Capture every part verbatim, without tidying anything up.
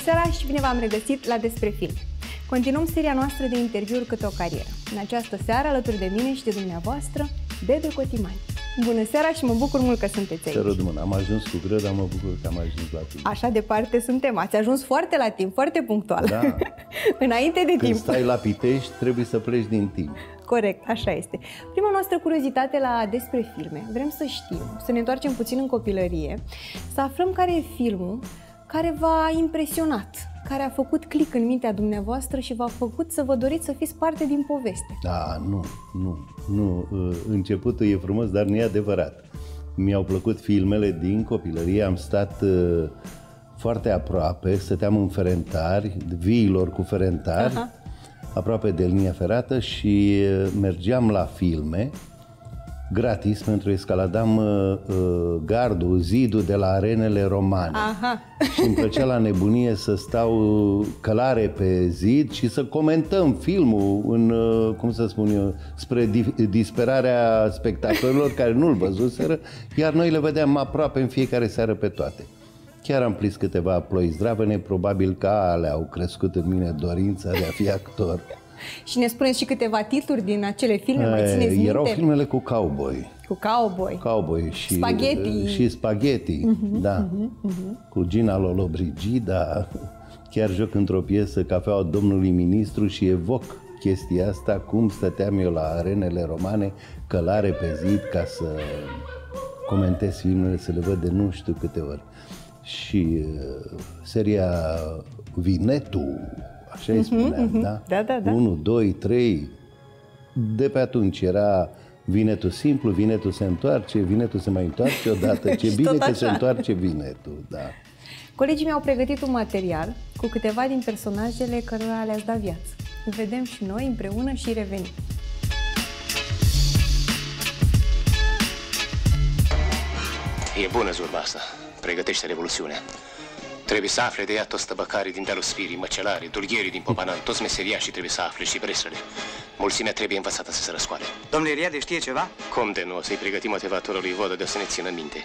seara și bine v-am regăsit la Despre Film. Continuăm seria noastră de interviuri Câte o carieră. În această seară, alături de mine și de dumneavoastră, Bebe Cotimani. Bună seara și mă bucur mult că sunteți aici. Te rog, mână, am ajuns cu greu, dar mă bucur că am ajuns la timp. Așa departe suntem. Ați ajuns foarte la timp, foarte punctual. Da. Înainte de Când timp. stai la Pitești, trebuie să pleci din timp. Corect, așa este. Prima noastră curiozitate la Despre Filme. Vrem să știm, să ne întoarcem puțin în copilărie, să aflăm care e filmul care v-a impresionat, care a făcut click în mintea dumneavoastră și v-a făcut să vă doriți să fiți parte din poveste. Da, nu, nu, nu. Începutul e frumos, dar nu e adevărat. Mi-au plăcut filmele din copilărie, am stat uh, foarte aproape, stăteam în Ferentari, viilor cu Ferentari, Aha. aproape de linia ferată și uh, mergeam la filme gratis pentru că escaladam uh, uh, gardul, zidul de la arenele romane. Aha. Și îmi plăcea la nebunie să stau călare pe zid și să comentăm filmul în, uh, cum să spun eu, spre di disperarea spectatorilor care nu-l văzuseră, iar noi le vedeam aproape în fiecare seară pe toate. Chiar am prins câteva ploi zdravene, probabil că alea au crescut în mine dorința de a fi actor. Și ne spuneți și câteva titluri din acele filme, mai țineți minte? Erau filmele cu cowboy. Cu cowboy. Cowboy și spaghetti. Și spaghetti, uh-huh, da. Uh-huh, uh-huh. Cu Gina Lollobrigida. Chiar joc într-o piesă Cafeaua domnului ministru și evoc chestia asta, cum stăteam eu la arenele romane, călare pe zid, ca să comentez filmele, să le văd de nu știu câte ori. Și uh, seria Vinetu, așa îi spuneam, uh-huh, uh-huh. da? Da, da, da. unu, doi, trei. De pe atunci era Vinetul simplu, Vinetul se întoarce, Vinetul se mai întoarce odată. Ce bine că se întoarce Vinetul, da. Colegii mi-au pregătit un material cu câteva din personajele cărora le-ați dat viață. Vedem și noi împreună și revenim. E bună zurba asta. Pregătește revoluțiunea. Trebuie să afle de ea toți tăbăcarii din dealul Spirii, măcelarii, dulgherii din Popanan, toți meseriașii trebuie să afle și breslele. Mulțimea trebuie învățată să se răscoale. Domnule Riade știe ceva? Cum de nu? O să-i pregătim motivatorul lui Vodă de o să ne țină minte.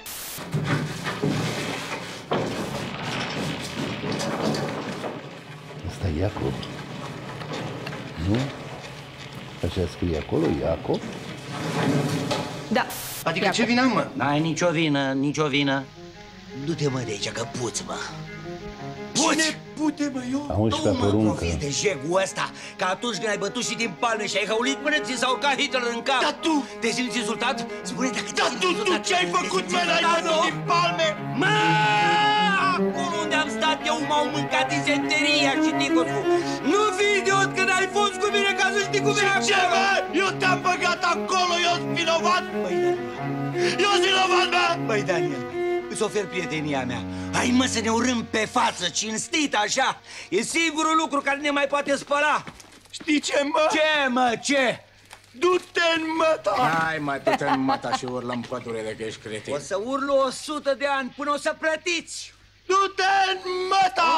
Asta e Iacob. Nu? Așa scrie acolo, Iacob? Da. Adică Iacob. Ce vină, mă? N-ai nicio vină, nicio vină. Du-te, mă, de aici, că puți, mă. Puți! Pute, mă, eu? Auzi pe poruncă. Nu mă profiți de jegul ăsta, că atunci când ai bătut și din palme și ai hăulit până ți s-a urcat Hitler în cap. Dar tu! Te simți insultat? Spune dacă te Dar tu, tu ce ai făcut, mă, n-ai bătut din palme? Mă! Acolo unde am stat eu m-au mâncat disenteria și ticosul. Nu fi idiot că n-ai fost cu mine ca să știi cum e acolo. Ce, mă? Eu te-am băgat acolo, eu sunt vinovat? Băi, Daniel. Eu sunt vinovat, mă! Băi, Daniel. Îți ofer prietenia mea. Hai, mă, să ne urâm pe față, cinstit, așa. E singurul lucru care ne mai poate spăla. Știi ce, mă? Ce, mă, ce? Du-te în măta! Hai, mă, du-te în măta și urlăm pădurile că ești cretin. O să urlu o sută de ani până o să plătiți. Du-te în măta!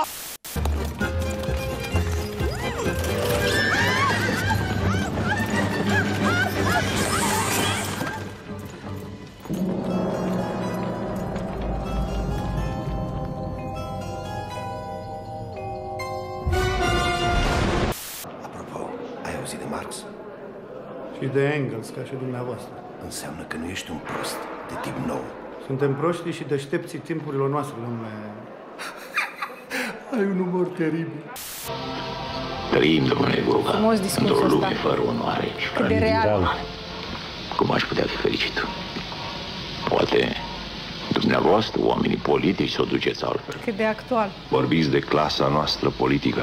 De Marx și de Engels, ca și dumneavoastră. Înseamnă că nu ești un prost de tip nou. Suntem proștii și deștepții timpurilor noastre, domnule. Ai un umor teribil. Trăim, domnule Goga, într-o lume fără onoare și fără real. Cum aș putea fi fericit? Poate dumneavoastră, oamenii politici, să o duceți altfel. Cât de actual. Vorbiți de clasa noastră politică.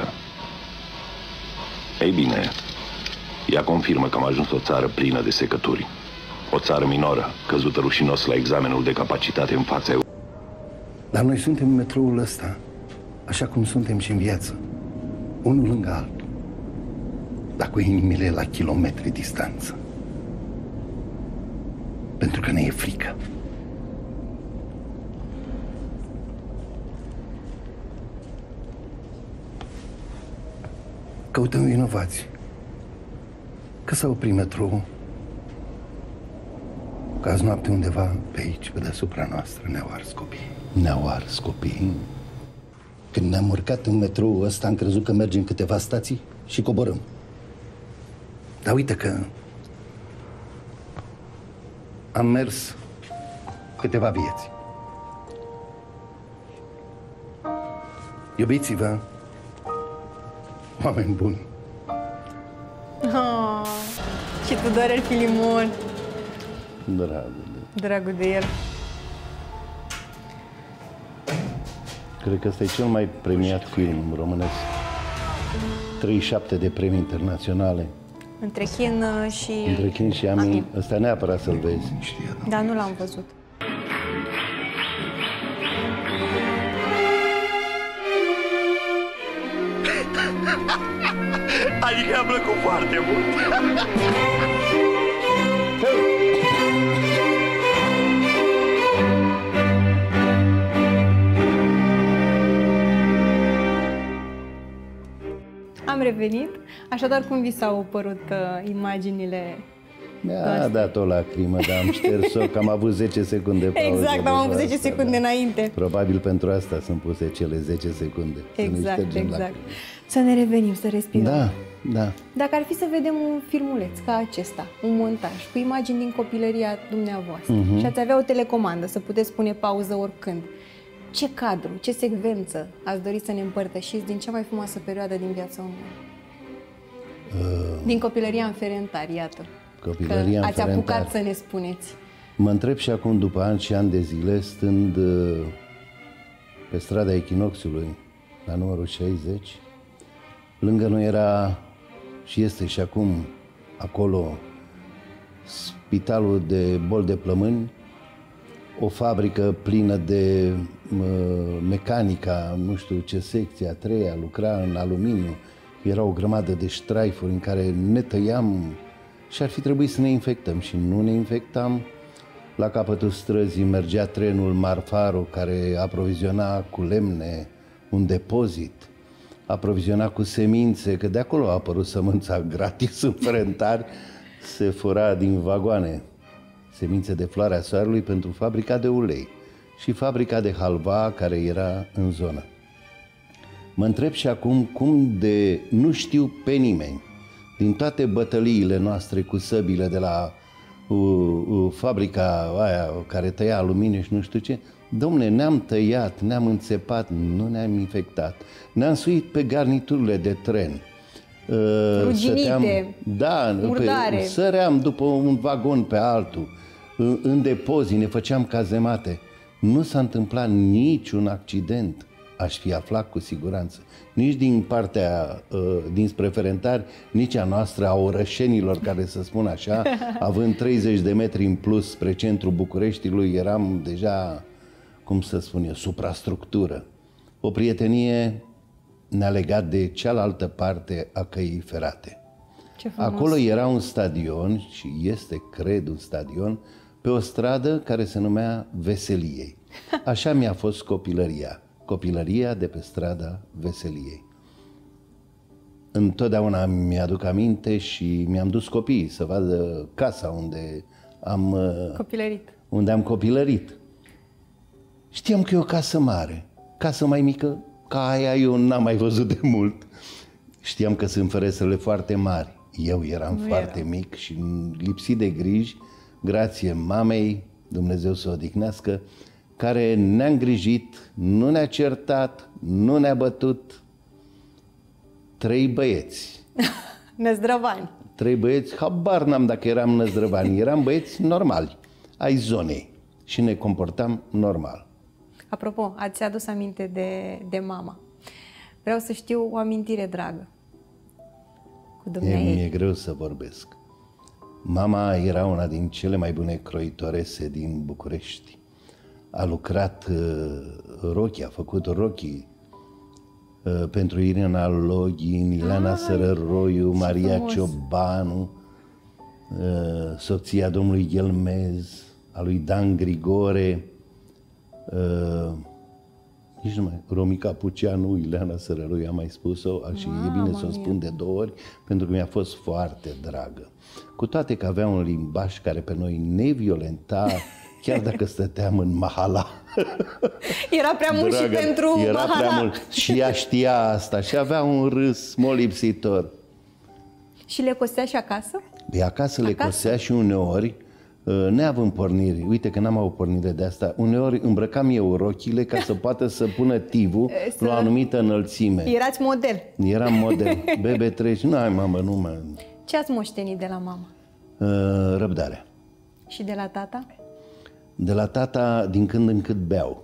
Ei bine, ea confirmă că am ajuns o țară plină de secături. O țară minoră, căzută rușinos la examenul de capacitate în fața eu. Dar noi suntem în metroul ăsta, așa cum suntem și în viață. Unul lângă altul. Dar cu inimile la kilometri distanță. Pentru că ne e frică. Căutăm vinovați. Că s-a oprit metrou. Că azi noapte undeva pe aici, pe deasupra noastră, ne-au ars copii. Ne-au ars copii. Când ne-am urcat în metrou ăsta, am crezut că mergem câteva stații și coborâm. Dar uite că am mers câteva vieți. Iubiți-vă, oameni buni. Oh, și Tudorel Filimon. Dragul de... Dragul de el. Cred că ăsta e cel mai premiat film românesc. treizeci și șapte de premii internaționale. Între Chin și... Între Chin și Amin. Amin. Ăsta neapărat să-l vezi. Dar nu l-am văzut. Adică mi-a plăcut foarte mult. Am revenit, așadar cum vi s-au părut uh, imaginile? Mi-a dat o lacrimă, dar am șters-o, că am avut zece secunde pauză. Exact, am avut zece secunde da. înainte. Probabil pentru asta sunt puse cele zece secunde. Exact, să ne exact. lacrimi. Să ne revenim, să respirăm. Da, da. Dacă ar fi să vedem un filmuleț ca acesta, un montaj, cu imagini din copilăria dumneavoastră, uh-huh. și ați avea o telecomandă, să puteți pune pauză oricând, ce cadru, ce secvență ați dori să ne împărtășiți din cea mai frumoasă perioadă din viața omului? Uh, din copilăria în Ferentari, iată. Copilăria că în ați Ferentari. apucat să ne spuneți. Mă întreb și acum, după ani și ani de zile, stând uh, pe strada Echinoxiului, la numărul șaizeci, lângă noi era și este și acum acolo spitalul de boli de plămâni, o fabrică plină de uh, mecanica, nu știu ce secție, a treia, lucra în aluminiu, era o grămadă de ștraifuri în care ne tăiam și ar fi trebuit să ne infectăm și nu ne infectam. La capătul străzii mergea trenul Marfaro, care aproviziona cu lemne un depozit, aproviziona cu semințe, că de acolo a apărut sămânța gratis în Ferentari, se fura din vagoane semințe de floarea soarelui pentru fabrica de ulei și fabrica de halva care era în zonă. Mă întreb și acum cum de nu știu pe nimeni din toate bătăliile noastre cu săbile de la uh, uh, fabrica aia care tăia aluminiu și nu știu ce, dom'le, ne-am tăiat, ne-am înțepat, nu ne-am infectat, ne-am suit pe garniturile de tren. Uh, Ruginite, stăteam, da, murdare. Pe, săream după un vagon pe altul, în, în depozit, ne făceam cazemate. Nu s-a întâmplat niciun accident, aș fi aflat cu siguranță. Nici din partea uh, dinspre Ferentari, nici a noastră, a orășenilor, care să spun așa, având treizeci de metri în plus spre centrul Bucureștiului, eram deja, cum să spun eu, suprastructură. O prietenie ne-a legat de cealaltă parte a căii ferate. Ce frumos. Acolo era un stadion și este, cred, un stadion pe o stradă care se numea Veseliei. Așa mi-a fost copilăria. Copilăria de pe strada Veseliei. Întotdeauna mi-aduc aminte și mi-am dus copiii să vadă casa unde am copilărit. Unde am copilărit. Știam că e o casă mare. Casă mai mică ca aia eu n-am mai văzut de mult. Știam că sunt ferestrele foarte mari. Eu eram nu foarte era. mic și lipsit de griji, grație mamei, Dumnezeu să o odihnească, care ne-a îngrijit, nu ne-a certat, nu ne-a bătut. Trei băieți. Năzdrăvani. Trei băieți, habar n-am dacă eram năzdrăvani, eram băieți normali, ai zonei și ne comportam normal. Apropo, ați adus aminte de, de mama. Vreau să știu o amintire dragă cu dumneavoastră. Mi-e greu să vorbesc. Mama era una din cele mai bune croitoarese din București. A lucrat uh, rochii, a făcut rochii uh, pentru Irina Login, Ileana Sărăroiu, Maria frumos. Ciobanu, uh, soția domnului Ghelmez, a lui Dan Grigore, uh, nici nu mai, Romica Puceanu, Ileana Sărăroiu, am mai spus-o și e bine să o spun de două ori, pentru că mi-a fost foarte dragă. Cu toate că avea un limbaj care pe noi ne violenta, chiar dacă stăteam în mahala. Era prea mult Dragă, și pentru era mahala. prea mult. Și ea știa asta și avea un râs molipsitor. Și le costea și acasă? Pe acasă le Acasă? cosea și uneori, neavând porniri, uite că n-am avut pornire de asta, uneori îmbrăcam eu rochile ca să poată să pună tivul Să- la o anumită înălțime. Erați model. Eram model. Bebe treci, nu ai mamă, nu mă... Ce ați moștenit de la mama? Uh, răbdare. Și de la tata? De la tata, din când în cât beau.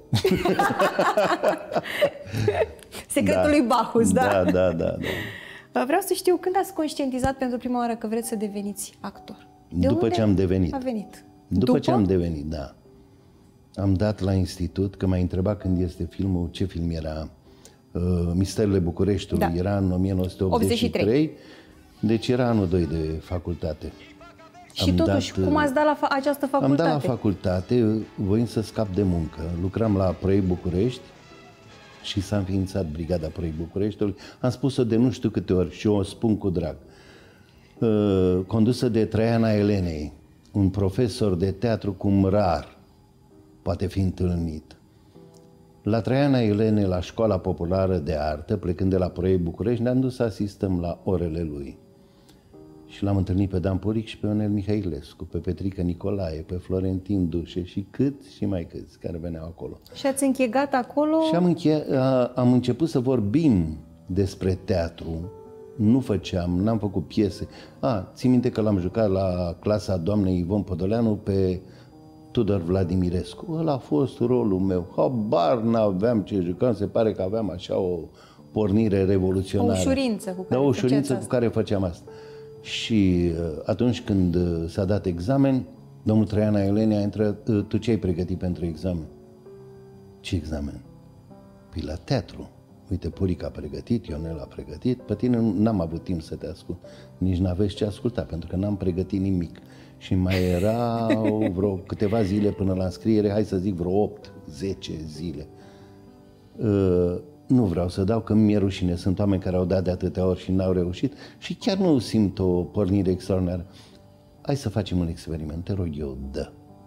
Secretul Da. lui Bacchus, da? Da, da, da, da. Vreau să știu când ați conștientizat pentru prima oară că vreți să deveniți actor. De După unde ce am devenit. A venit. După, ce am devenit, da. Am dat la institut, că m-a întrebat când este filmul, ce film era, uh, Misterele Bucureștiului, Da. era în o mie nouă sute optzeci și trei, optzeci și trei. Deci era anul doi de facultate. Și Am totuși, dat, cum ați dat la fa- această facultate? Am dat la facultate, voind să scap de muncă. Lucram la Proiect București și s-a înființat Brigada Proiect Bucureștiului. Am spus-o de nu știu câte ori și o spun cu drag. Uh, condusă de Traiana Elenei, un profesor de teatru cum rar poate fi întâlnit. La Traiana Elene, la Școala Populară de Artă, plecând de la Proiect București, ne-am dus să asistăm la orele lui. Și l-am întâlnit pe Dan Puric și pe Ionel Mihailescu, pe Petrică Nicolae, pe Florentin Dușe și câți și mai câți care veneau acolo. Și ați închegat acolo... Și am, încheia, a, am început să vorbim despre teatru. Nu făceam, n-am făcut piese. A, țin minte că l-am jucat la clasa doamnei Ivon Podoleanu pe Tudor Vladimirescu. Ăla a fost rolul meu. Habar n-aveam ce jucam, se pare că aveam așa o pornire revoluționară. O ușurință cu care Da, o ușurință făceați cu care făceam asta. Și uh, atunci când uh, s-a dat examen, domnul Traiana Elene a intrat, uh, tu ce ai pregătit pentru examen? Ce examen? Păi la teatru. Uite, Puric a pregătit, Ionel a pregătit, pe tine n-am avut timp să te ascult, nici n-aveți ce asculta, pentru că n-am pregătit nimic. Și mai erau vreo câteva zile până la înscriere, hai să zic vreo opt zece zile. Uh, nu vreau să dau, că mi-e rușine, sunt oameni care au dat de atâtea ori și n-au reușit și chiar nu simt o pornire extraordinară. Hai să facem un experiment, te rog eu, dă.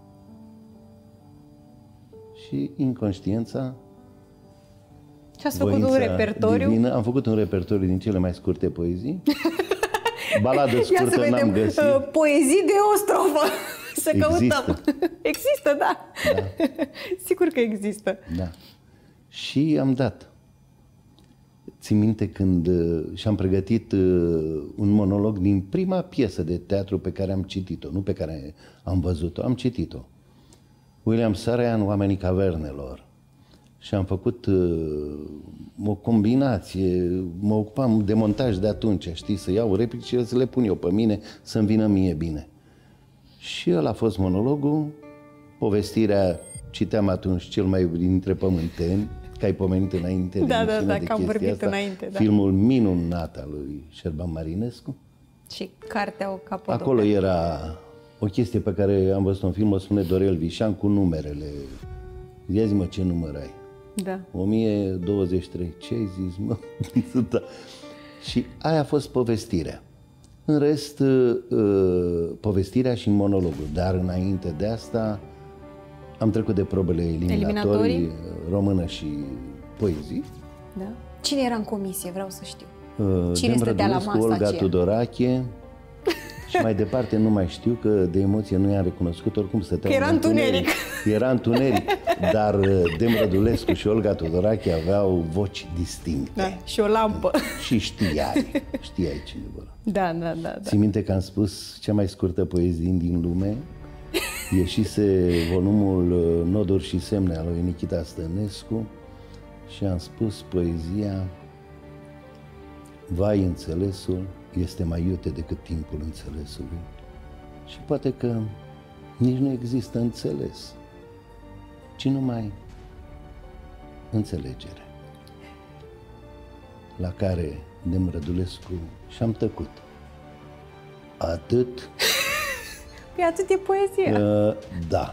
Și inconștiența, Și ați făcut un voința repertoriu? divină, am făcut un repertoriu din cele mai scurte poezii. Baladă Ia să scurtă vedem, n-am găsit. uh, poezii de o strofă. Să Există. căutăm. Există, da. Da. Sigur că există. Da. Și am dat. Țin minte când uh, și-am pregătit uh, un monolog din prima piesă de teatru pe care am citit-o, nu pe care am văzut-o, am citit-o. William Saroyan, Oamenii Cavernelor. Și am făcut uh, o combinație, mă ocupam de montaj de atunci, știi, să iau replici și să le pun eu pe mine, să-mi vină mie bine. Și ăla a fost monologul, povestirea, citeam atunci Cel mai iubit dintre pământeni, că ai pomenit înainte Da, de da, da, de că am chestia vorbit asta, înainte, da. filmul minunat al lui Șerban Marinescu. Și cartea o capodoperă. Acolo era o chestie pe care am văzut în film, o spune Dorel Vișan cu numerele. Ia zi-mă ce număr ai. Da. o mie douăzeci și trei. Ce ai zis, mă? Da. Și aia a fost povestirea. În rest, uh, povestirea și monologul. Dar înainte de asta am trecut de probele eliminatorii, Eliminatorii? română și poezii. Da. Cine era în comisie? Vreau să știu. Uh, Cine Dem stătea la Rădulescu, masa Olga aceea? Tudorache și mai departe nu mai știu, că de emoție nu i-am recunoscut, oricum stăteau Că era în întuneric. Era întuneric, dar uh, Dem Rădulescu și Olga Tudorache aveau voci distincte. Da. Și o lampă. Și știai, știai cine vor. Da, da, da. da. Țin minte că am spus cea mai scurtă poezie din lume. Ieșise volumul uh, Noduri și semne al lui Nichita Stănescu și am spus poezia: vai, înțelesul este mai iute decât timpul înțelesului. Și poate că nici nu există înțeles, ci numai înțelegere. La care Dem Rădulescu și-am tăcut. Atât. Păi atât e poezie. Uh, da.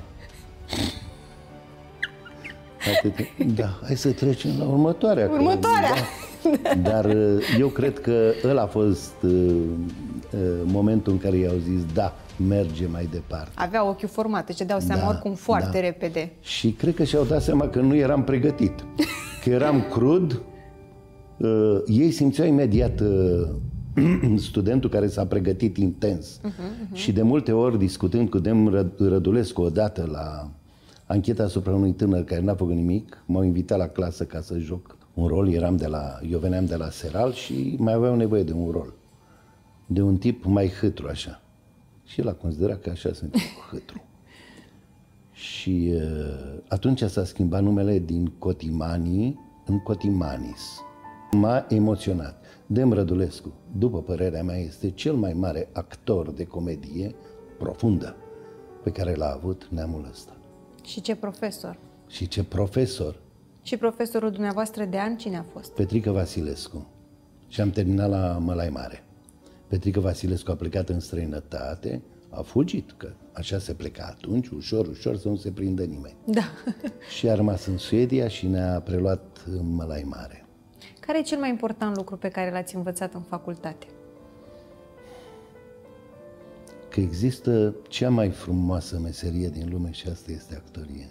Atât. Da, hai să trecem la următoarea. că- Următoarea. Da. Dar uh, eu cred că ăla a fost uh, uh, momentul în care i-au zis da, merge mai departe. Avea ochiul format, își dădeau seama Da, oricum foarte da. repede. Și cred că și-au dat seama că nu eram pregătit, că eram crud. Uh, ei simțeau imediat uh, studentul care s-a pregătit intens. Uh-huh, uh-huh. Și de multe ori, discutând cu Dem Rădulescu odată la ancheta asupra unui tânăr care n-a făcut nimic, m-au invitat la clasă ca să joc un rol. Eram de la, eu veneam de la Seral și mai aveau nevoie de un rol. De un tip mai hâtru așa. Și el a considerat că așa sunt hâtru. Și uh, atunci s-a schimbat numele din Cotimani în Cotimanis. M-a emoționat. Dem Rădulescu, după părerea mea, este cel mai mare actor de comedie profundă pe care l-a avut neamul ăsta. Și ce profesor. Și ce profesor. Și profesorul dumneavoastră de an cine a fost? Petrică Vasilescu. Și am terminat la Mălai Mare. Petrică Vasilescu a plecat în străinătate, a fugit, că așa se pleca atunci, ușor, ușor, să nu se prindă nimeni. Da. Și a rămas în Suedia și ne-a preluat în Mălai Mare. Care e cel mai important lucru pe care l-ați învățat în facultate? Că există cea mai frumoasă meserie din lume și asta este actoria.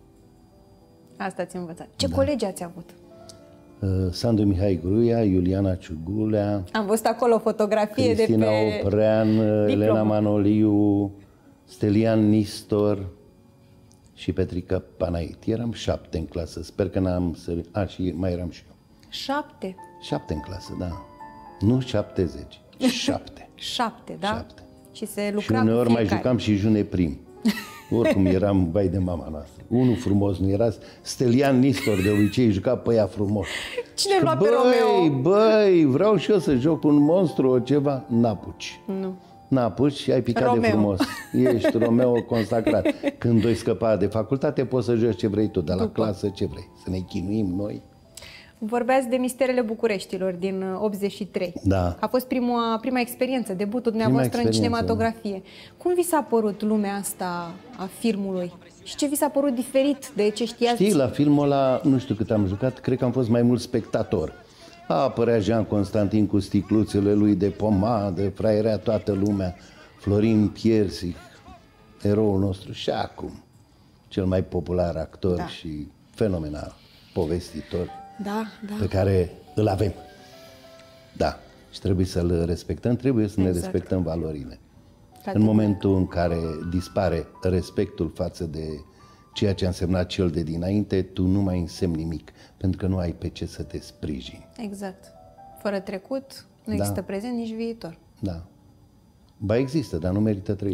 Asta ați învățat. Ce Da. colegi ați avut? Uh, Sandu Mihai Gruia, Iuliana Ciugulea, Am văzut acolo o fotografie Cristina de pe Oprean, diplomă. Elena Manoliu, Stelian Nistor și Petrica Panait. Eram șapte în clasă, sper că n-am să... A, și mai eram și eu. Șapte. Șapte în clasă, da. Nu șaptezeci, șapte. Șapte, da? Șapte. Și se Și lucra cu uneori mai fiecare. jucam și june prim. Oricum eram vai de mama noastră. Unul frumos nu era, Stelian Nistor de obicei juca pe ea frumos. Cine Și lua pe băi, Romeo? băi, vreau și eu să joc un monstru o ceva. N-apuci. Nu. N-apuci și ai picat Romeo. de frumos. Ești Romeo consacrat. Când doi scăpa de facultate, poți să joci ce vrei tu, dar la După. clasă ce vrei. Să ne chinuim noi. Vorbeați de Misterele Bucureștilor din uh, optzeci și trei. Da. A fost prima, prima experiență, debutul dumneavoastră în experiență, cinematografie. Cum vi s-a părut lumea asta a filmului? Și ce vi s-a părut diferit de ce știați? Știi, la filmul ăla, nu știu cât am jucat, cred că am fost mai mult spectator. A apărea Jean Constantin cu sticluțele lui de pomadă, fraierea toată lumea, Florin Piersic, eroul nostru și acum cel mai popular actor Da. și fenomenal povestitor Da, da. pe care îl avem. Da, și trebuie să-l respectăm, trebuie să ne Exact. respectăm valorile. Ca În de- momentul în care dispare respectul față de ceea ce a însemnat cel de dinainte, tu nu mai însemni nimic, pentru că nu ai pe ce să te sprijini. Exact. Fără trecut, nu Da. există prezent, nici viitor. Da. Ba există, dar nu merită trăit.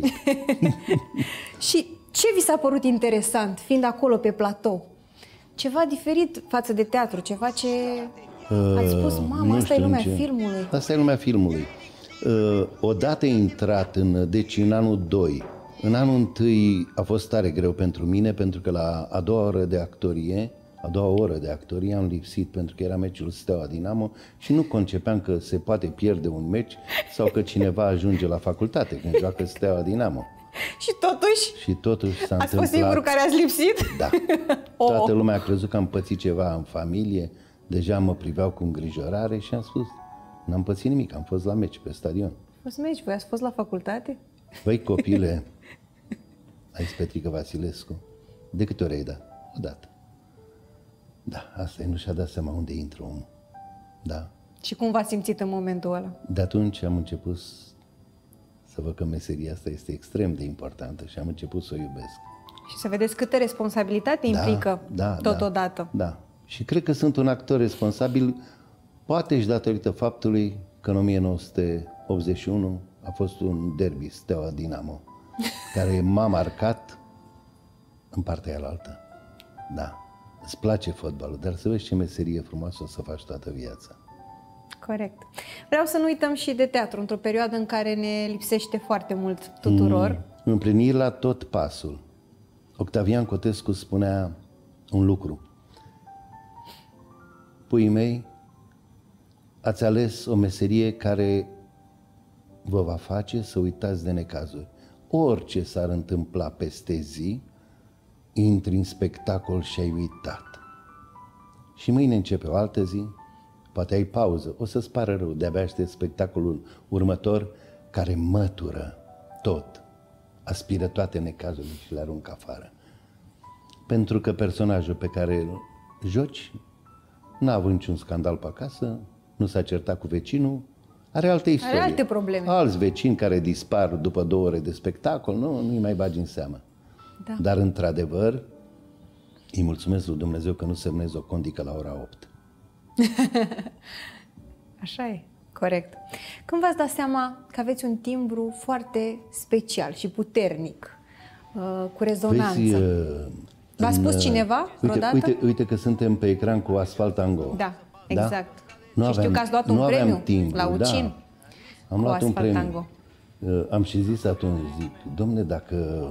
Și ce vi s-a părut interesant, fiind acolo pe platou? Ceva diferit față de teatru, ceva ce ați spus, mamă, Nu asta e știu lumea în ce- filmului. Asta e lumea filmului. Uh, odată intrat în, deci în anul doi, în anul întâi a fost tare greu pentru mine, pentru că la a doua oră de actorie, a doua oră de actorie am lipsit pentru că era meciul Steaua Dinamo și nu concepeam că se poate pierde un meci sau că cineva ajunge la facultate când joacă Steaua Dinamo. Și totuși, Și totuși s-a ați fost întâmplat... singurul care ați lipsit? Da. Oh. Toată lumea a crezut că am pățit ceva în familie, deja mă priveau cu îngrijorare și am spus, n-am pățit nimic, am fost la meci pe stadion. A fost meci, voi ați fost la facultate? Băi, copile, a zis Petrică Vasilescu, de câte ori ai dat? O dată. Da, asta e, nu și-a dat seama unde intră omul. Da. Și cum v-ați simțit în momentul ăla? De atunci am început să văd că meseria asta este extrem de importantă și am început să o iubesc. Și să vedeți câtă responsabilitate Da, implică da, totodată. Da, da. Și cred că sunt un actor responsabil, poate și datorită faptului că în o mie nouă sute optzeci și unu a fost un derby Steaua Dinamo, care m-a marcat în partea alaltă. Da, îți place fotbalul, dar să vezi ce meserie frumoasă o să faci toată viața. Corect. Vreau să nu uităm și de teatru, într-o perioadă în care ne lipsește foarte mult tuturor. Mm, împlini la tot pasul. Octavian Cotescu spunea un lucru. Puii mei, ați ales o meserie care vă va face să uitați de necazuri. Orice s-ar întâmpla peste zi, intri în spectacol și ai uitat. Și mâine începe o altă zi, poate ai pauză, o să-ți pară rău, de-abia aștept spectacolul următor care mătură tot aspiră toate necazurile și le aruncă afară. Pentru că personajul pe care îl joci n-a avut niciun scandal pe acasă, nu s-a certat cu vecinul, are alte istorie. Are alte probleme. Alți vecini care dispar după două ore de spectacol, nu, nu-i mai bagi în seamă. Da. Dar, într-adevăr, îi mulțumesc lui Dumnezeu că nu semnez o condică la ora opt. Așa e, corect. Când v-ați dat seama că aveți un timbru foarte special și puternic, cu rezonanță? Vezi, v-a spus cineva vreodată? Uite, uite, uite că suntem pe ecran cu Asfalt Tango. Da, exact. Da? Nu și aveam, știu că ați luat un premiu timbru, la U C I N. Da. Am luat un premiu. Tango. Am și zis atunci, zic, domne, dacă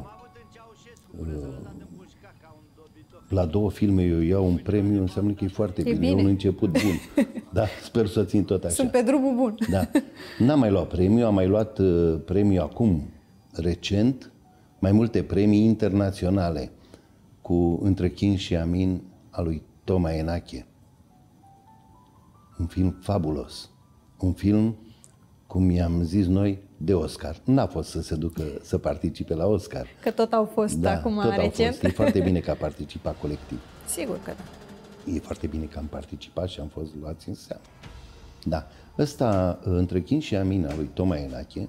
la două filme eu iau un premiu, înseamnă că e foarte e bine. bine, e un început bun. Da, sper să o țin tot așa. Sunt pe drumul bun. Da. N-am mai luat premiu, am mai luat uh, premiu acum, recent, mai multe premii internaționale cu Între Chin și Amin al lui Toma Enache. Un film fabulos. Un film, cum i-am zis noi, de Oscar. N-a fost să se ducă să participe la Oscar. Că tot au fost da, acum tot recent. Au fost. E foarte bine că a participat colectiv. Sigur că da. E foarte bine că am participat și am fost luați în seamă. Da. Ăsta, Între Chin și Amin, al lui Toma Enache,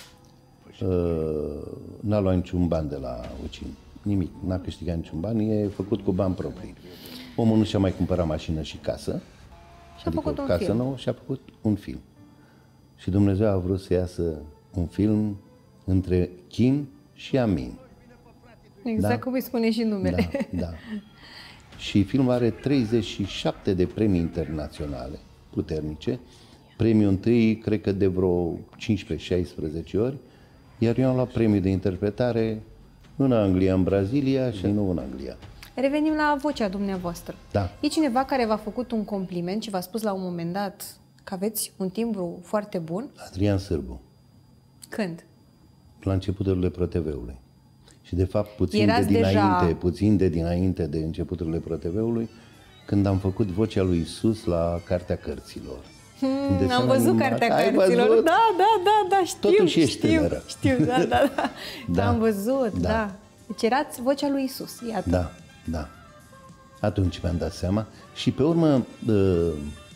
n-a luat niciun ban de la U C I N. Nimic. N-a câștigat niciun ban. E făcut cu bani proprii. Omul nu și-a mai cumpărat mașină și casă. Și-a adică făcut o un casă film. nouă și a făcut un film. Și Dumnezeu a vrut să iasă un film Între Chin și Amin. Exact da? cum îi spune și numele. Da, da. Și filmul are treizeci și șapte de premii internaționale puternice. Premiul întâi, cred că de vreo cincisprezece șaisprezece ori, iar eu am luat premiul de interpretare în Anglia, în Brazilia și nu în Anglia. Revenim la vocea dumneavoastră. Da. E cineva care v-a făcut un compliment și v-a spus la un moment dat că aveți un timbru foarte bun? Adrian Sârbu. Când? La începuturile ProTV-ului. Și de fapt puțin Erați de dinainte, deja... puțin de dinainte de începuturile ProTV-ului, când am făcut vocea lui Isus la Cartea Cărților. Hmm, am văzut Cartea Cărților. Văzut? Da, da, da, da, știu. Totuși ești știu, tânără. Știu, da, da, da. Da. Am văzut, da. Da. Deci erați vocea lui Isus, iată. Da, da. Atunci mi-am dat seama. Și pe urmă, uh,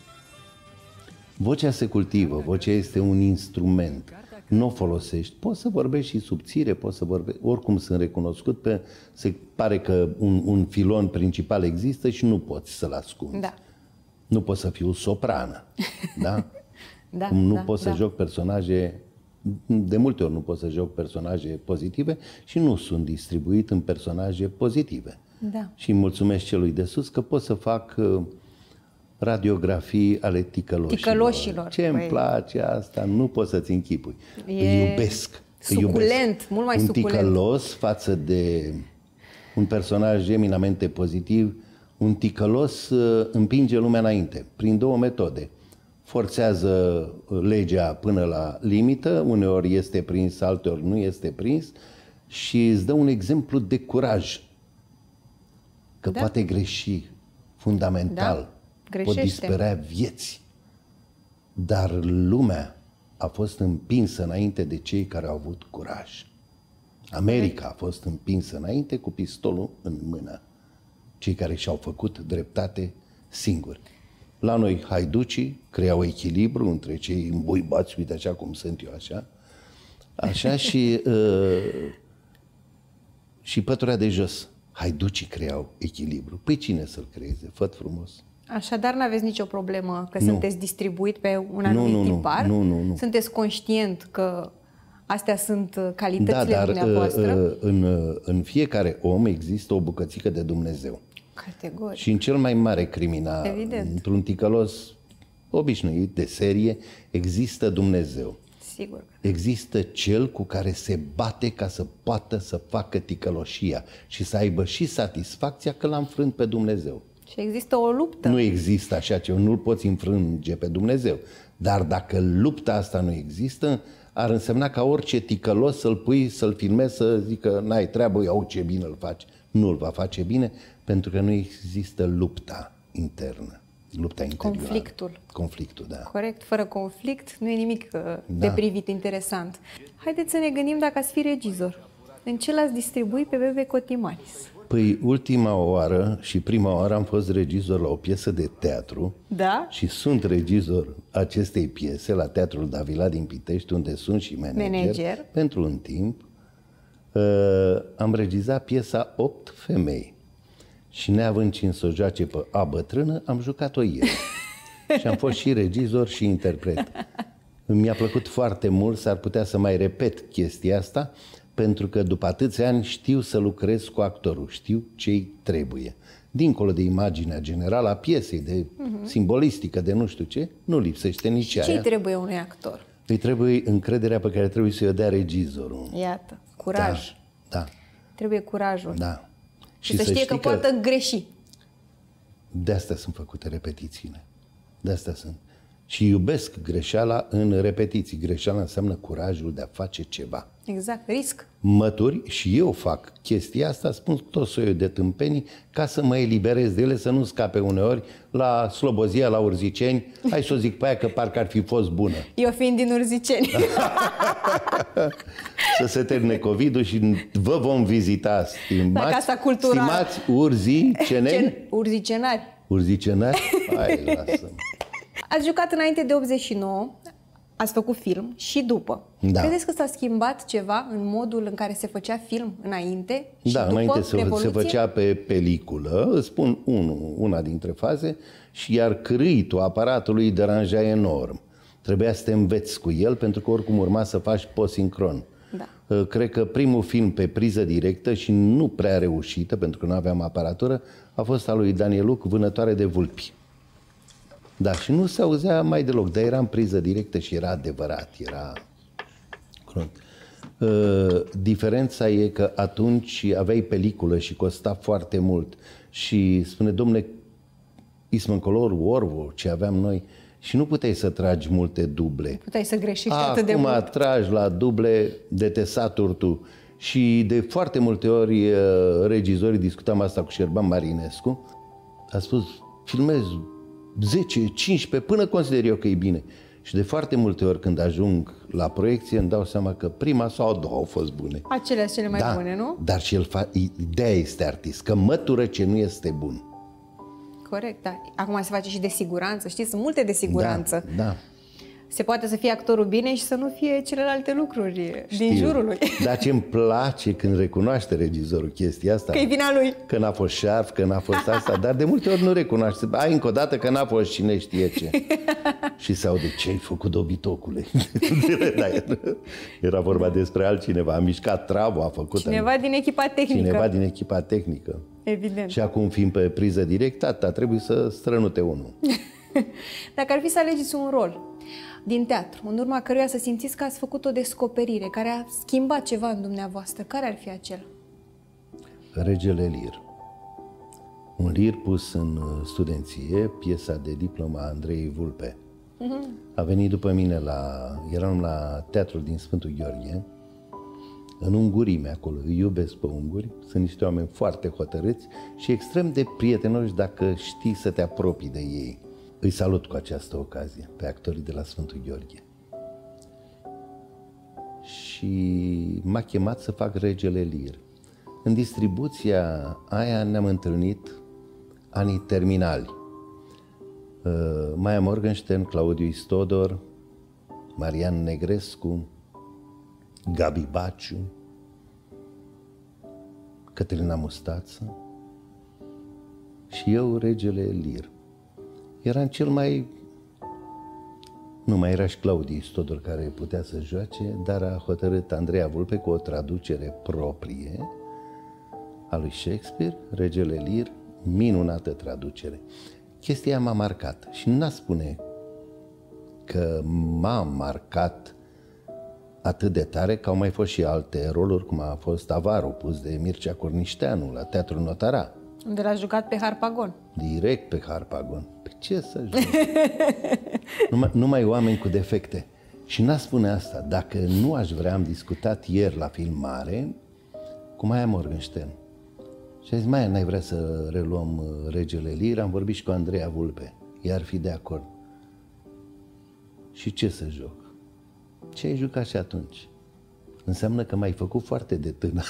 vocea se cultivă, vocea este un instrument. Nu o folosești. Poți să vorbești și subțire, poți să vorbești. Oricum sunt recunoscut, pe, se pare că un, un filon principal există și nu poți să-l ascunzi. Da. Nu poți să fiu soprană, da? Da, Cum nu da, pot să da. joc personaje, de multe ori nu pot să joc personaje pozitive și nu sunt distribuit în personaje pozitive. Da. Și îi mulțumesc celui de sus că pot să fac uh, radiografii ale ticăloșilor. Ticăloșilor. Ce îmi păi... place asta, nu poți să-ți închipui. E îi iubesc. suculent, îi iubesc. mult mai un suculent. Un ticălos față de un personaj eminamente pozitiv, un ticălos uh, împinge lumea înainte, prin două metode. Forțează legea până la limită, uneori este prins, alteori nu este prins și îți dă un exemplu de curaj. Că da. poate greși fundamental, da. pot dispărea vieți, dar lumea a fost împinsă înainte de cei care au avut curaj. America a fost împinsă înainte cu pistolul în mână, cei care și-au făcut dreptate singuri. La noi haiducii creau echilibru între cei îmbuibați, uite așa cum sunt eu așa, așa și, uh, și păturea de jos. Haiducii creau echilibru. Păi cine să-l creeze? Fă-t frumos. Așadar, n-aveți nicio problemă că nu. sunteți distribuit pe un anumit nu, nu, tipar? Nu, nu, nu. Sunteți conștient că astea sunt calitățile da, dar, dumneavoastră? În, în fiecare om există o bucățică de Dumnezeu. Categoric. Și în cel mai mare criminal, Evident. într-un ticălos obișnuit, de serie, există Dumnezeu. Sigur. Există cel cu care se bate ca să poată să facă ticăloșia și să aibă și satisfacția că l-a înfrânt pe Dumnezeu. Și există o luptă. Nu există așa ceva, nu-l poți înfrânge pe Dumnezeu. Dar dacă lupta asta nu există, ar însemna ca orice ticălos să-l pui, să-l filmezi, să zică n-ai treabă, iau ce bine îl faci. Nu-l va face bine, pentru că nu există lupta internă, lupta interioară. Conflictul. Conflictul, da. Corect, fără conflict nu e nimic uh, da. de privit interesant. Haideți să ne gândim dacă ați fi regizor. în ce l-ați distribuit pe Bebe Cotimaris? Păi ultima oară și prima oară am fost regizor la o piesă de teatru. Da? Și sunt regizor acestei piese la Teatrul Davila din Pitești, unde sunt și manager, Manager. pentru un timp. Uh, am regizat piesa Opt femei și neavând cine să o joace pe a bătrână, am jucat-o eu. Și am fost și regizor și interpret. Mi-a plăcut foarte mult, s-ar putea să mai repet chestia asta, pentru că după atâția ani știu să lucrez cu actorul, știu ce-i trebuie. Dincolo de imaginea generală a piesei, de uh-huh. simbolistică, de nu știu ce, nu lipsește nici aia. Ce-i trebuie unui actor? Îi trebuie încrederea pe care trebuie să-i o dea regizorul. Iată, curaj. Da, da. Trebuie curajul. Da. Și, și să, să știe că, că poate greși. De asta sunt făcute repetițiile. De asta sunt. Și iubesc greșeala în repetiții. Greșeala înseamnă curajul de a face ceva. Exact, risc. Mături, și eu fac chestia asta, spun tot soiul de tâmpenii ca să mă eliberez de ele, să nu scape uneori la Slobozia, la Urziceni. Hai să o zic pe aia că parcă ar fi fost bună. Eu fiind din Urziceni. Să se termine COVID-ul și vă vom vizita, stimați, stimați urziceneni. Cen, urzicenari. Urzicenari? Hai, lasă-mă. Ați jucat înainte de optzeci și nouă, ați făcut film și după. Da. Credeți că s-a schimbat ceva în modul în care se făcea film înainte și da, după înainte se, Revoluție? se făcea pe peliculă, îți spun unu, una dintre faze, și iar cârâitul aparatului îi deranja enorm. Trebuia să te înveți cu el, pentru că oricum urma să faci post-sincron. Da. Cred că primul film pe priză directă și nu prea reușită, pentru că nu aveam aparatură, a fost al lui Danieluc, Vânătoare de vulpi. Da, și nu se auzea mai deloc, dar era în priză directă și era adevărat, era... Uh, diferența e că atunci aveai peliculă și costa foarte mult și spune, domne, Eastman Color, Orvo, ce aveam noi, și nu puteai să tragi multe duble. Puteai să greșești atât de mult. Acum tragi la duble, de te saturi tu. Și de foarte multe ori regizorii, discutam asta cu Șerban Marinescu, a spus, filmez zece, cincisprezece, până consider eu că e bine. Și de foarte multe ori când ajung la proiecție îmi dau seama că prima sau a doua au fost bune. Acelea cele mai da, bune, nu? Dar și el fa- ideea este artist, că mătură ce nu este bun. Corect, da. Acum se face și de siguranță, știți, sunt multe de siguranță. Da, da. Se poate să fie actorul bine și să nu fie celelalte lucruri Știu. din jurul lui. Dar ce-mi place când recunoaște regizorul chestia asta. Că e vina lui. Că n-a fost șarf, că n-a fost asta, dar de multe ori nu recunoaște. Ai încă o dată că n-a fost cine știe ce. Și se aude, ce ai făcut, dobitocule? Era vorba despre altcineva, a mișcat travul, a făcut... Cineva din echipa tehnică. Cineva din echipa tehnică. Evident. Și acum, fiind pe priză directă, atâta, trebuie să strănute unul. Dacă ar fi să alegeți un rol din teatru, în urma căruia să simțiți că ați făcut o descoperire, care a schimbat ceva în dumneavoastră, care ar fi acela? Regele Lir. Un lir pus în studenție, piesa de diploma a Andrei Vulpe. Uh-huh. A venit după mine la... Eram la teatrul din Sfântul Gheorghe, în ungurime acolo. Îi iubesc pe unguri, sunt niște oameni foarte hotărâți și extrem de prietenoși dacă știi să te apropii de ei. Îi salut cu această ocazie pe actorii de la Sfântul Gheorghe. Și m-a chemat să fac Regele Lir. În distribuția aia ne-am întâlnit anii terminali. Uh, Maia Morgenstern, Claudiu Istodor, Marian Negrescu, Gabi Baciu, Cătălina Mustață și eu, Regele Lir. Eram cel mai... Nu mai era și Claudiu Istodor care putea să joace, dar a hotărât Andreea Vulpe cu o traducere proprie a lui Shakespeare, Regele Lir, minunată traducere. Chestia m-a marcat și n-a spune că m-a marcat atât de tare, că au mai fost și alte roluri, cum a fost Avarul, pus de Mircea Cornișteanu la Teatrul Notara. Unde l-a jucat pe Harpagon. Direct pe Harpagon. Pe ce să joc? numai, numai oameni cu defecte. Și n-a spune asta. Dacă nu aș vrea, am discutat ieri la filmare cu Maia Morgenstern. Și a zis, Maia, n-ai vrea să reluăm Regele Lir? Am vorbit și cu Andreea Vulpe. Ea ar fi de acord. Și ce să joc? Ce ai jucat și atunci? înseamnă că m-ai făcut foarte de tânăr.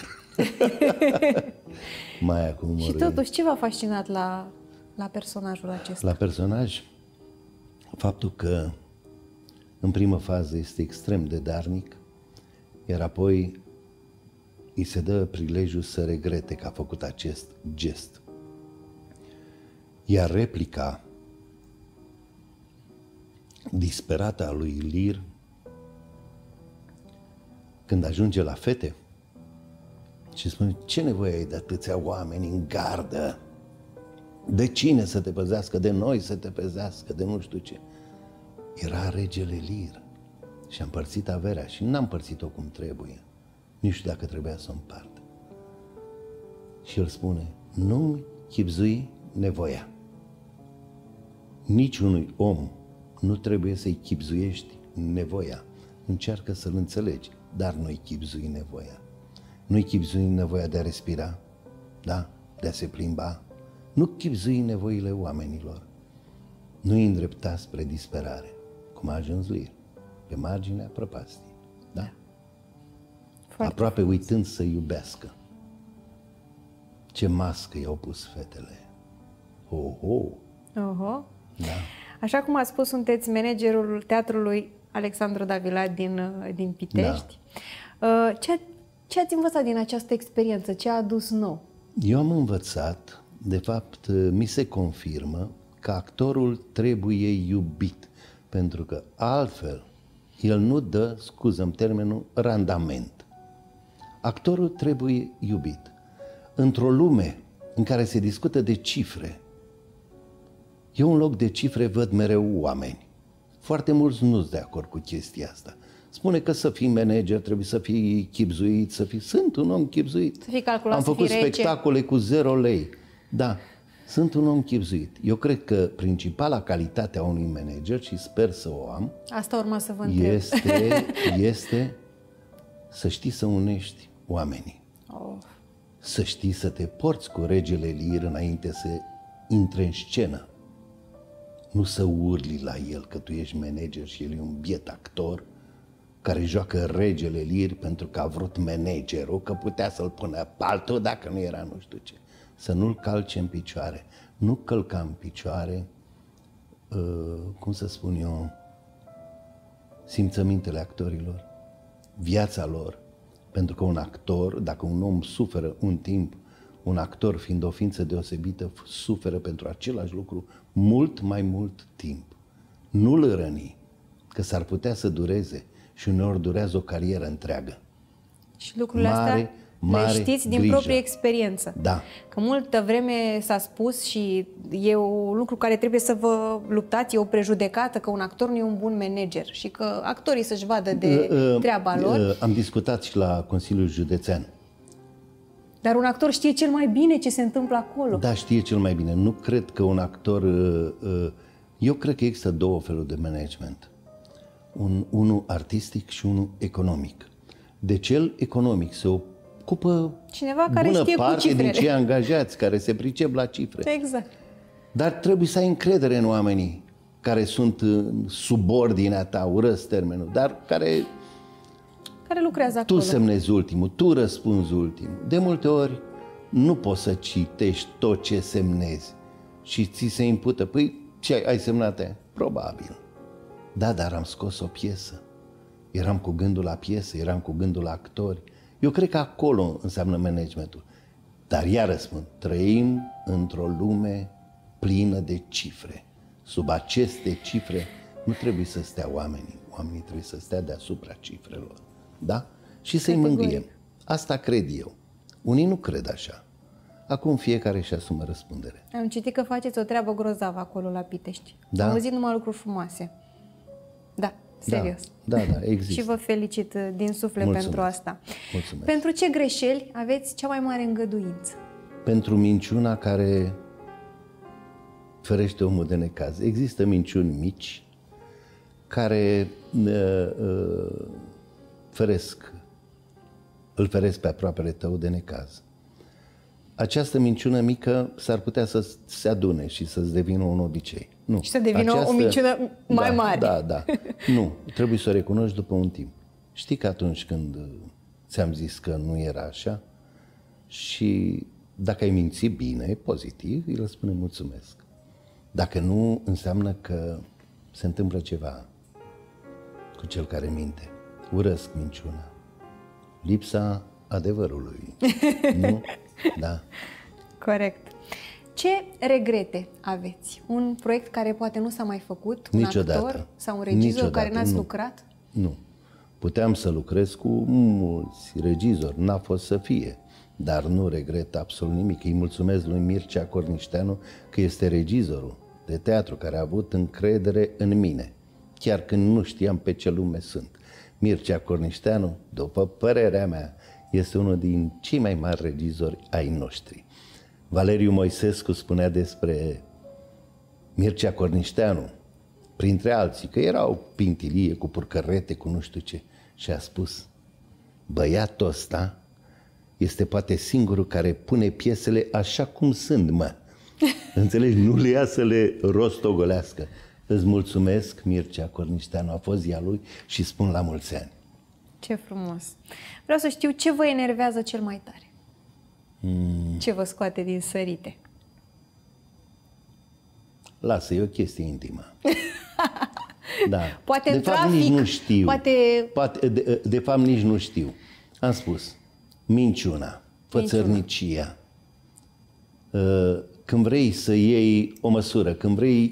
Mai acum Și totuși, ce v-a fascinat la, la personajul acesta? La personaj, faptul că în primă fază este extrem de darnic, iar apoi îi se dă prilejul să regrete că a făcut acest gest. Iar replica disperată a lui Lear, când ajunge la fete și spune: ce nevoie ai de atâția oameni în gardă? De cine să te păzească? De noi să te păzească? De nu știu ce. Era regele Lear și a împărțit averea și n-a împărțit-o cum trebuie. Nu știu dacă trebuia să o împartă. Și el spune: nu-mi chibzui nevoia. Niciunui om nu trebuie să-i chibzuiești nevoia. Încearcă să-l înțelegi, dar nu-i chibzui nevoia. Nu-i chibzui nevoia de a respira, da? De a se plimba. Nu chibzui nevoile oamenilor. Nu-i îndrepta spre disperare, cum a ajuns Lear, pe marginea prăpastiei, da? Foarte aproape frumos. Uitând să iubească. Ce mască i-au pus fetele. Ho-ho! Oho! Da. Așa cum a spus, sunteți managerul teatrului Alexandru Davila din, din Pitești. Da. Ce, ce ați învățat din această experiență? Ce a adus nou? Eu am învățat, de fapt, mi se confirmă că actorul trebuie iubit, pentru că altfel el nu dă, scuză-mi termenul, randament. Actorul trebuie iubit. Într-o lume în care se discută de cifre, eu în loc de cifre văd mereu oameni. Foarte mulți nu sunt de acord cu chestia asta. Spune că să fii manager trebuie să fii chibzuit, să fii... Sunt un om chibzuit. Să fii calculat, Am făcut spectacole cu zero lei. Da, sunt un om chibzuit. Eu cred că principala calitate a unui manager, și sper să o am, asta urma să vă întreb, este, este să știi să unești oamenii. Oh. Să știi să te porți cu regele Lear înainte să intre în scenă. Nu să urli la el că tu ești manager și el e un biet actor care joacă regele Lear pentru că a vrut managerul, că putea să-l pună pe altul dacă nu era nu știu ce. Să nu-l calce în picioare. Nu călca în picioare, uh, cum să spun eu, simțămintele actorilor, viața lor. Pentru că un actor, dacă un om suferă un timp, un actor fiind o ființă deosebită, suferă pentru același lucru mult mai mult timp. Nu-l răni, că s-ar putea să dureze și uneori durează o carieră întreagă. Și lucrurile mare, astea mare le știți din grijă. proprie experiență. Da. Că multă vreme s-a spus și e un lucru care trebuie să vă luptați, e o prejudecată că un actor nu e un bun manager și că actorii să-și vadă de uh, uh, treaba lor. Uh, am discutat și la Consiliul Județean. Dar un actor știe cel mai bine ce se întâmplă acolo. Da, știe cel mai bine. Nu cred că un actor... Eu cred că există două feluri de management. Un, unul artistic și unul economic. De cel economic se ocupă cineva care bună știe parte cu cifrele. din cei angajați, care se pricep la cifre. Exact. Dar trebuie să ai încredere în oamenii care sunt sub ordinea ta, urăsc termenul, dar care... care lucrează acolo. Tu semnezi ultimul, tu răspunzi ultimul. De multe ori nu poți să citești tot ce semnezi și ți se impută. Păi, ce ai, ai semnat aia? Probabil. Da, dar am scos o piesă. Eram cu gândul la piesă, eram cu gândul la actori. Eu cred că acolo înseamnă managementul. Dar iară spun, trăim într-o lume plină de cifre. Sub aceste cifre nu trebuie să stea oamenii. Oamenii trebuie să stea deasupra cifrelor. Da? Și să-i mângâiem. Asta cred eu. Unii nu cred așa. Acum fiecare își asumă răspundere. Am citit că faceți o treabă grozavă acolo la Pitești. Da? Am auzit numai lucruri frumoase. Da, serios. Da, da, da, există. Și vă felicit din suflet Mulțumesc. pentru asta. Mulțumesc. Pentru ce greșeli aveți cea mai mare îngăduință? Pentru minciuna care ferește omul de necaz. Există minciuni mici care uh, uh, feresc, îl feresc pe aproapele tău de necaz. Această minciună mică s-ar putea să se adune și să-ți devină un obicei. Nu. Și să devină Această... o minciună mai da, mare. Da, da. Nu. Trebuie să o recunoști după un timp. Știi că atunci când ți-am zis că nu era așa și dacă ai mințit bine, pozitiv, îi răspune mulțumesc. Dacă nu, înseamnă că se întâmplă ceva cu cel care minte. Urăsc minciuna. Lipsa adevărului. Nu? Da. Corect. Ce regrete aveți? Un proiect care poate nu s-a mai făcut? Niciodată. Un actor sau un regizor Niciodată. care n-ați Nu. lucrat? Nu. Puteam să lucrez cu mulți regizori, n-a fost să fie. Dar nu regret absolut nimic. Îi mulțumesc lui Mircea Cornișteanu că este regizorul de teatru care a avut încredere în mine, chiar când nu știam pe ce lume sunt. Mircea Cornișteanu, după părerea mea, este unul din cei mai mari regizori ai noștri. Valeriu Moisescu spunea despre Mircea Cornișteanu, printre alții, că era o pintilie cu purcărete, cu nu știu ce, și a spus: băiatul ăsta este poate singurul care pune piesele așa cum sunt, mă. Înțelegi? Nu le ia să le rostogolească. Îți mulțumesc, Mircea Cornișteanu, a fost ea lui și spun la mulți ani. Ce frumos. Vreau să știu ce vă enervează cel mai tare. Mm. Ce vă scoate din sărite? Lasă, e o chestie intimă. Da. Poate de în fapt, trafic, nici nu știu. poate... poate de, de fapt, nici nu știu. Am spus, minciuna, fățărnicia. Minciuna. Când vrei să iei o măsură, când vrei...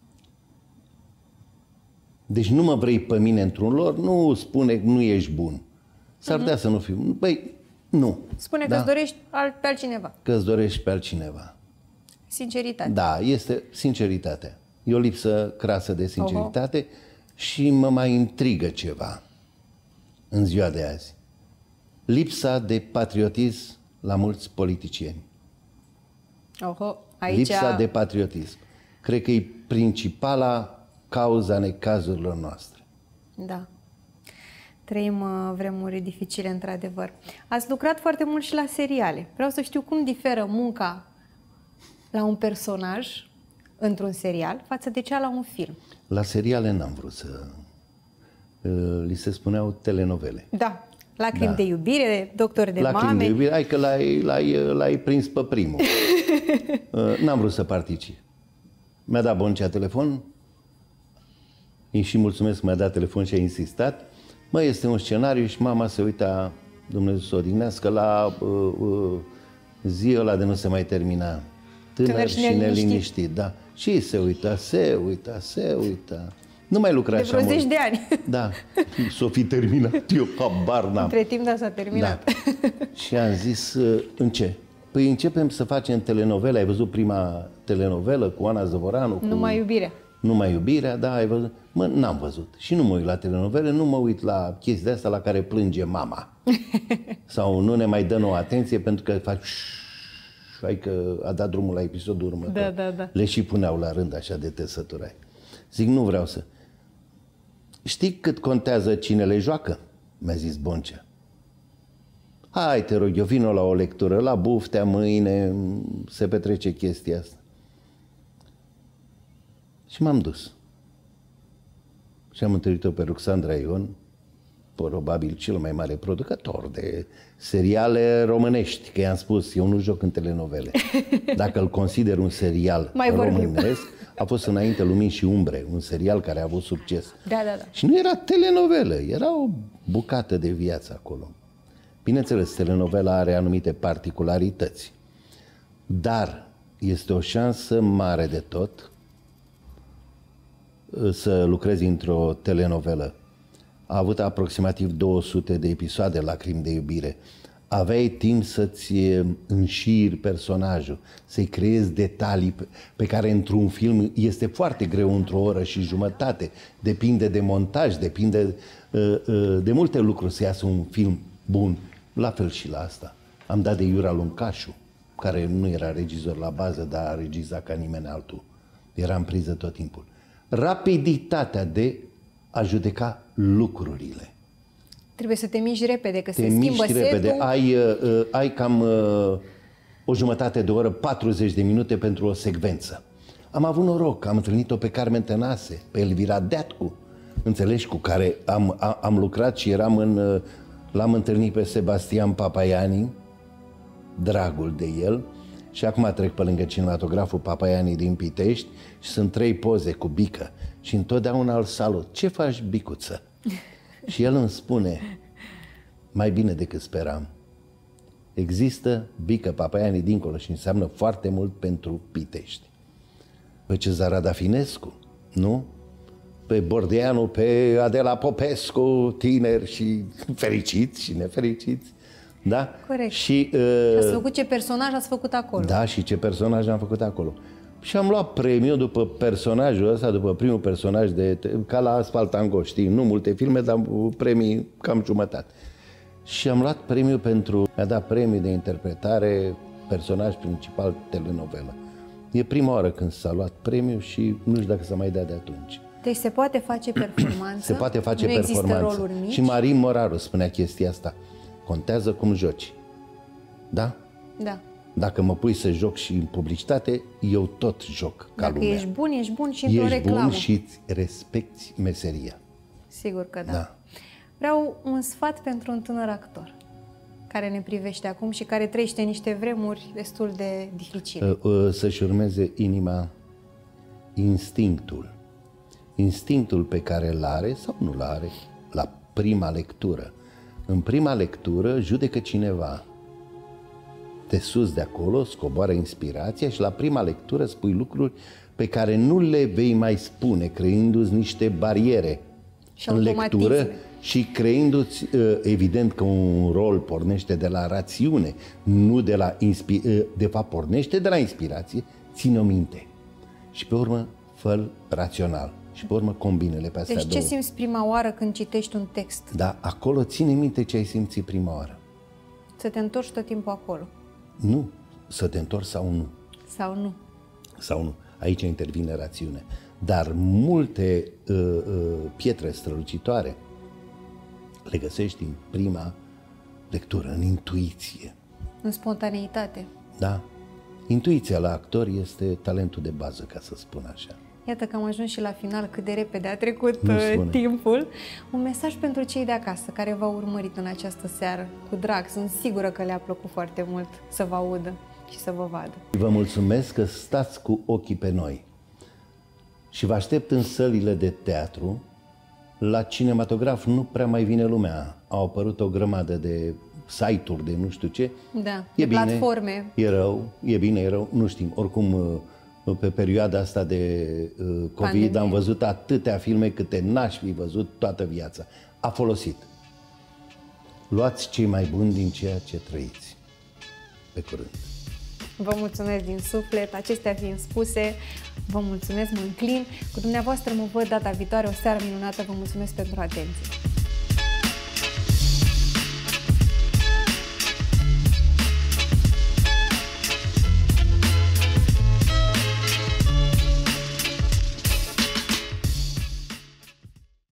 Deci nu mă vrei pe mine într-un lor, nu spune că nu ești bun. S-ar putea uh-huh. să nu fiu. Băi, nu. Spune da? că îți dorești pe altcineva. Că îți dorești pe altcineva. Sinceritate. Da, este sinceritatea. E o lipsă crasă de sinceritate uh-huh. și mă mai intrigă ceva în ziua de azi. Lipsa de patriotism la mulți politicieni. Oho, aici... Lipsa de patriotism. Cred că e principala cauza necazurilor noastre. Da. Trăim uh, vremuri dificile, într-adevăr. Ați lucrat foarte mult și la seriale. Vreau să știu cum diferă munca la un personaj într-un serial față de cea la un film. La seriale n-am vrut să... Uh, li se spuneau telenovele. Da. Lacrimi da. de iubire, Doctor de Lacrimi mame. de iubire, hai că l-ai, l-ai, l-ai prins pe primul. uh, n-am vrut să particip. Mi-a dat Boncea telefon. Îi și mulțumesc, mi-a dat telefon și a insistat. Mă, este un scenariu și mama se uita, Dumnezeu să o odihnească, la uh, uh, zi ăla de nu se mai termina. Tânăr, Tânăr și neliniștit. neliniștit, da. Și se uita, se uita, se uita. Nu mai lucra de așa mult. De vreo zeci de ani. Da. S-o fi terminat, eu habar n-am. Între timp, da, s-a terminat. Da. Și am zis, în ce? Păi începem să facem telenovele. Ai văzut prima telenovelă cu Ana Zăvoranu? Cu... Numai iubirea. Numai iubirea, da, ai văzut? Mă, n-am văzut. Și nu mă uit la telenovele, nu mă uit la chestii de astea la care plânge mama. Sau nu ne mai dă nouă atenție pentru că faci... Hai că a dat drumul la episodul următor. Da, da, da. Le și puneau la rând așa de te săturai. Zic, nu vreau să... Știi cât contează cine le joacă? Mi-a zis Boncea. Hai, te rog, eu vin la o lectură, la Buftea, mâine se petrece chestia asta. Și m-am dus. Și am întâlnit-o pe Ruxandra Ion, probabil cel mai mare producător de seriale românești, că i-am spus, eu nu joc în telenovele. Dacă îl consider un serial mai românesc, a fost Înainte Lumini și Umbre, un serial care a avut succes. Da, da, da. Și nu era telenovelă, era o bucată de viață acolo. Bineînțeles, telenovela are anumite particularități, dar este o șansă mare de tot să lucrezi într-o telenovelă. A avut aproximativ două sute de episoade Lacrimi de iubire. Aveai timp să-ți înșiri personajul, să-i creezi detalii pe care într-un film este foarte greu într-o oră și jumătate. Depinde de montaj, depinde de multe lucruri să iasă un film bun. La fel și la asta. Am dat de Iura Luncașu, care nu era regizor la bază, dar a regizat ca nimeni altul. Era în priză tot timpul. Rapiditatea de a judeca lucrurile. Trebuie să te miști repede, că te se schimbă setul. repede. Ai, uh, ai cam uh, o jumătate de oră, patruzeci de minute pentru o secvență. Am avut noroc, am întâlnit-o pe Carmen Tănase, pe Elvira Deatcu, înțelegi, cu care am, am, am lucrat și eram în uh, L-am întâlnit pe Sebastian Papaiani, dragul de el, și acum trec pe lângă cinematograful Papaiani din Pitești și sunt trei poze cu Bică și întotdeauna îl salut. Ce faci, Bicuță? Și el îmi spune, mai bine decât speram. Există Bică Papaiani dincolo și înseamnă foarte mult pentru Pitești. Pe Cezara Dafinescu, nu? Pe Bordeanu, pe Adela Popescu, tineri și fericiți și nefericiți. Da? Corect. Și, uh, și ați făcut ce personaj ați făcut acolo. Da, și ce personaj am făcut acolo. Și am luat premiu după personajul ăsta, după primul personaj, de, ca la Asfalt Tango, știi, nu multe filme, dar premii cam jumătate. Și am luat premiu pentru, mi-a dat premiu de interpretare, personaj principal, telenovelă. E prima oară când s-a luat premiu și nu știu dacă s-a mai dat de atunci. Deci se poate face performanță, se poate face nu performanță. Există roluri mici. Și Marin Moraru spunea chestia asta. Contează cum joci. Da? Da. Dacă mă pui să joc și în publicitate, eu tot joc ca Dacă lumea. ești bun, ești bun și într-o reclamă. Ești bun și îți respecti meseria. Sigur că da. Da. Vreau un sfat pentru un tânăr actor care ne privește acum și care trăiește niște vremuri destul de dificile. Să-și urmeze inima, instinctul. Instinctul pe care îl are sau nu îl are la prima lectură. În prima lectură judecă cineva. De sus de acolo scoboară inspirația și la prima lectură spui lucruri pe care nu le vei mai spune, creându-ți niște bariere și în lectură și creându-ți, evident că un rol pornește de la rațiune, nu de la inspirație, de fapt pornește de la inspirație, ține-o minte. Și pe urmă fă-l rațional. Și pe urmă combinele pe astea Deci ce două. simți prima oară când citești un text? Da, acolo ține minte ce ai simțit prima oară. Să te întorci tot timpul acolo. Nu, să te întorci sau nu. Sau nu. Sau nu. Aici intervine rațiunea. Dar multe uh, uh, pietre strălucitoare le găsești în prima lectură, în intuiție. În spontaneitate. Da. Intuiția la actor este talentul de bază, ca să spun așa. Iată că am ajuns și la final, cât de repede a trecut uh, timpul. Un mesaj pentru cei de acasă care v-au urmărit în această seară. Cu drag, sunt sigură că le-a plăcut foarte mult să vă audă și să vă vadă. Vă mulțumesc că stați cu ochii pe noi și vă aștept în sălile de teatru. La cinematograf nu prea mai vine lumea. Au apărut o grămadă de site-uri, de nu știu ce. Da, e de bine, platforme. E rău, e bine, e rău, nu știm. Oricum, pe perioada asta de uh, COVID Pandemie. Am văzut atâtea filme câte n-aș fi văzut toată viața. A folosit. Luați cei mai buni din ceea ce trăiți. Pe curând. Vă mulțumesc din suflet. Acestea fiind spuse, vă mulțumesc, mă înclin. Cu dumneavoastră mă văd data viitoare, o seară minunată. Vă mulțumesc pentru atenție.